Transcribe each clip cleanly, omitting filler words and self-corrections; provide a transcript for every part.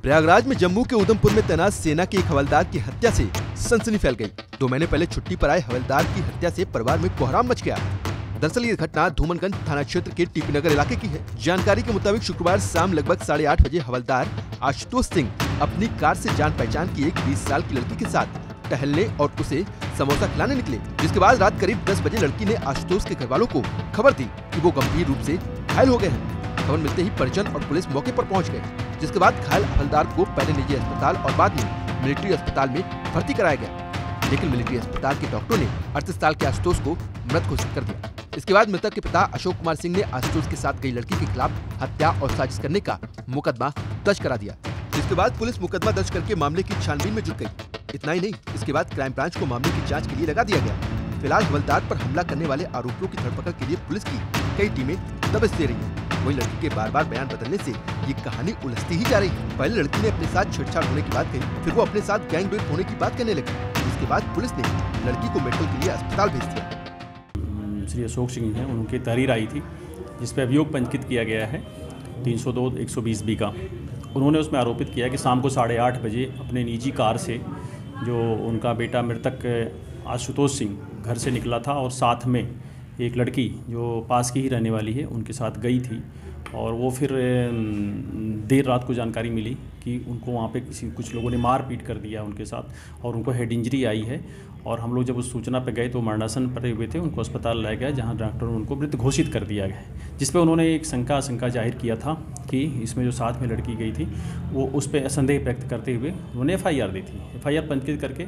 प्रयागराज में जम्मू के उधमपुर में तैनात सेना के एक हवलदार की हत्या से सनसनी फैल गई। 2 महीने पहले छुट्टी पर आए हवलदार की हत्या से परिवार में कोहराम मच गया। दरअसल ये घटना धूमनगंज थाना क्षेत्र के टीपी नगर इलाके की है। जानकारी के मुताबिक शुक्रवार शाम लगभग 8:30 बजे हवलदार आशुतोष सिंह अपनी कार से जान पहचान की एक 20 साल की लड़की के साथ टहलने और उसे समोसा खिलाने निकले, जिसके बाद रात करीब 10 बजे लड़की ने आशुतोष के घर वालों को खबर दी कि वो गंभीर रूप से घायल हो गए हैं। खबर मिलते ही परिजन और पुलिस मौके पर पहुंच गए, जिसके बाद घायल हवलदार को पहले निजी अस्पताल और बाद में मिलिट्री अस्पताल में भर्ती कराया गया, लेकिन मिलिट्री अस्पताल के डॉक्टरों ने 38 साल के आशुतोष को मृत घोषित कर दिया। इसके बाद मृतक के पिता अशोक कुमार सिंह ने आशुतोष के साथ गई लड़की के खिलाफ हत्या और साजिश करने का मुकदमा दर्ज करा दिया। इसके बाद पुलिस मुकदमा दर्ज करके मामले की छानबीन में जुट गई। इतना ही नहीं, इसके बाद क्राइम ब्रांच को मामले की जांच के लिए लगा दिया गया। फिलहाल हवलदार पर हमला करने वाले आरोपियों की धरपकड़ के लिए पुलिस की कई टीमें दबिश दे रही हैं। वहीं लड़की के बार-बार बयान बदलने से ये कहानी उलझती ही जा रही है। पहले लड़की ने अपने साथ छेड़छाड़ होने की बात कही, फिर वो अपने साथ गैंग रेप होने की बात कहने लगी। इसके बाद पुलिस ने लड़की को मेडिकल के लिए अस्पताल भेज दिया। श्री अशोक सिंह हैं, उनकी तहरीर आई थी जिसपे अभियोग पंजीकृत किया गया है 302/120B का। उन्होंने उसमें आरोपित किया कि शाम को 8:30 बजे अपने निजी कार से जो उनका बेटा मृतक आशुतोष सिंह घर से निकला था और साथ में एक लड़की जो पास की ही रहने वाली है उनके साथ गई थी, और वो फिर देर रात को जानकारी मिली कि उनको वहाँ पे कुछ लोगों ने मार पीट कर दिया उनके साथ और उनको हेड इंजरी आई है। और हम लोग जब उस सूचना पे गए तो मरणासन पड़े हुए थे, उनको अस्पताल लाया गया जहाँ डॉक्टर ने उनको मृत घोषित कर दिया गया, जिस पे उन्होंने एक शंका जाहिर किया था कि इसमें जो साथ में लड़की गई थी वो उस पर संदेह व्यक्त करते हुए उन्होंने FIR दी थी। FIR पंजीकृत करके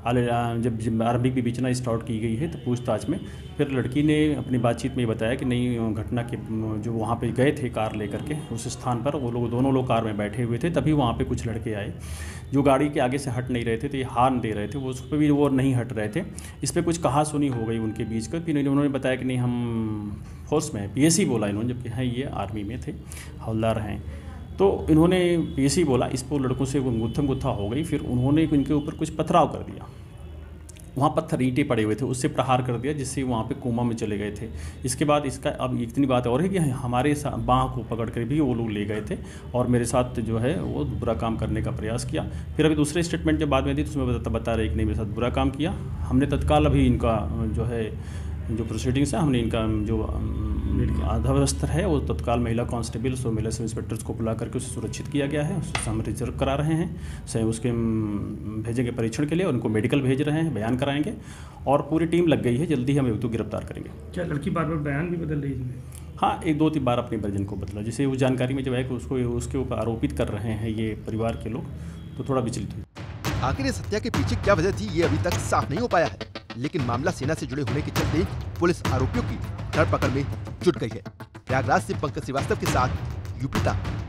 जब आरंभिक विवेचना स्टार्ट की गई है तो पूछताछ में फिर लड़की ने अपनी बातचीत में बताया कि नहीं, घटना के जो वहाँ पे गए थे कार लेकर के उस स्थान पर वो लोग दोनों लोग कार में बैठे हुए थे, तभी वहाँ पे कुछ लड़के आए जो गाड़ी के आगे से हट नहीं रहे थे, तो ये हार्न दे रहे थे, वो उस पर भी वो नहीं हट रहे थे। इस पर कुछ कहासुनी हो गई उनके बीच का। फिर उन्होंने बताया कि नहीं, हम फोर्स में PSC बोला इन्होंने, जबकि हैं ये आर्मी में थे, हवलदार हैं। तो इन्होंने PSC बोला, इस पर लड़कों से वो गुत्था हो गई। फिर उन्होंने इनके ऊपर कुछ पथराव कर दिया, वहाँ पत्थर ईंटें पड़े हुए थे, उससे प्रहार कर दिया, जिससे वहाँ पे कोमा में चले गए थे। इसके बाद इसका अब इतनी बात और है कि हमारे बाँह को पकड़ कर भी वो लोग ले गए थे और मेरे साथ जो है वो बुरा काम करने का प्रयास किया। फिर अभी दूसरे स्टेटमेंट जब बाद में दी तो उसमें बता रहे कि नहीं, मेरे साथ बुरा काम किया। हमने तत्काल अभी इनका जो है जो प्रोसीडिंग्स है, हमने इनका जो आधावस्थ है वो तत्काल महिला कांस्टेबल्स और महिला सब इंस्पेक्टर्स को बुला करके उसे सुरक्षित किया गया है। उससे हम रिजर्व करा रहे हैं, उसके भेजेंगे परीक्षण के लिए और उनको मेडिकल भेज रहे हैं, बयान कराएंगे और पूरी टीम लग गई है। जल्दी हम तो गिरफ्तार करेंगे। क्या लड़की बार बार बयान भी बदल रही है? हाँ, 1-2 बार अपने वर्जन को बदला, जिसे उस जानकारी में जब है कि उसके ऊपर आरोपित कर रहे हैं ये परिवार के लोग, तो थोड़ा विचलित हुई। आखिर इस हत्या के पीछे क्या वजह थी, ये अभी तक साफ नहीं हो पाया है, लेकिन मामला सेना से जुड़े होने के चलते पुलिस आरोपियों की धरपकड़ में जुट गई है। प्रयागराज से पंकज श्रीवास्तव के साथ यूपी तक।